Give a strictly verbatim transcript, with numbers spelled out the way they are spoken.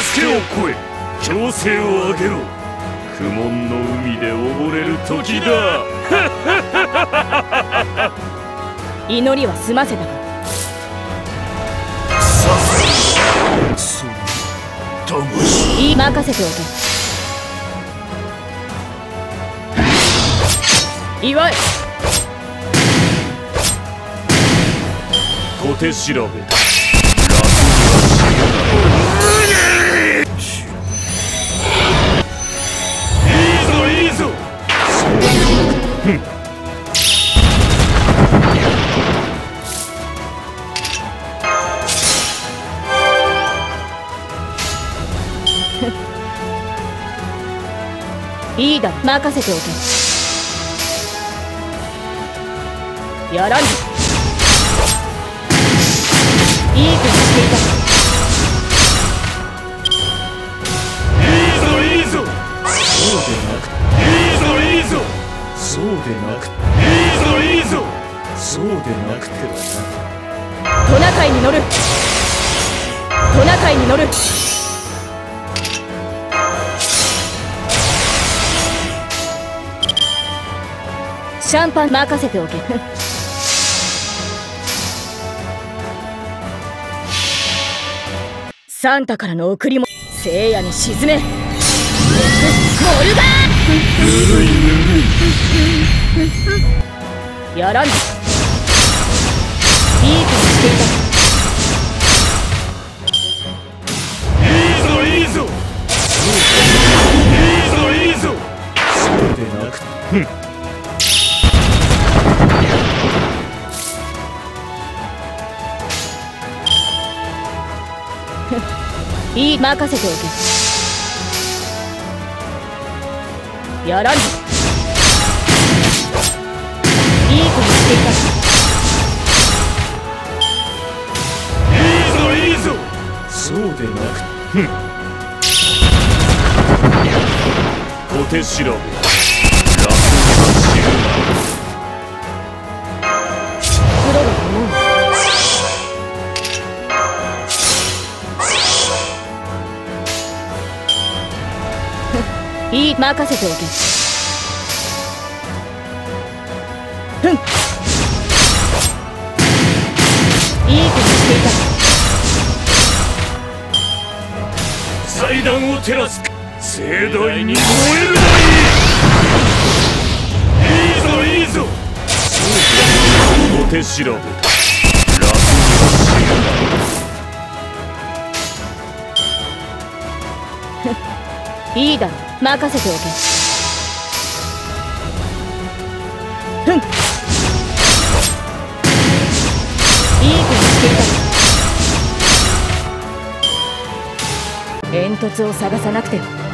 けを越え強制を上げろ。苦悶の海で溺れる時だ。 祈りは済ませたか。 さすがその魂。 任せておけ。祝え。 小手調べ。 いいだろ、任せておけ。やらんぞ。いい子にしていた。 いいぞいいぞ。そうでなくいいぞいいぞ。そうでなくいいぞいいぞ。そうでなくてはな。 トナカイに乗る。トナカイに乗る。シャンパン任せておけ。サンタからの贈り物、聖夜に沈め。モルガぬるいぬるー。やらんぞ。いい子にしていた。 いいぞいいぞ。いいぞいいぞ。そうでなくふん。 いい、任せておけ。やらんぞ。いい子にしていた。 いいぞいいぞ。そうでなくふん。小手調べ。楽には知るな。 プロだと思う。いい、任せておけ。ふん。いい子にしていた。 祭壇を照らす盛大に燃えるがいい。いいぞいいぞ。小手調べ。楽には知るな。 いいだろ、任せておけ。ふん。いい子にしていた。煙突を探さなくては。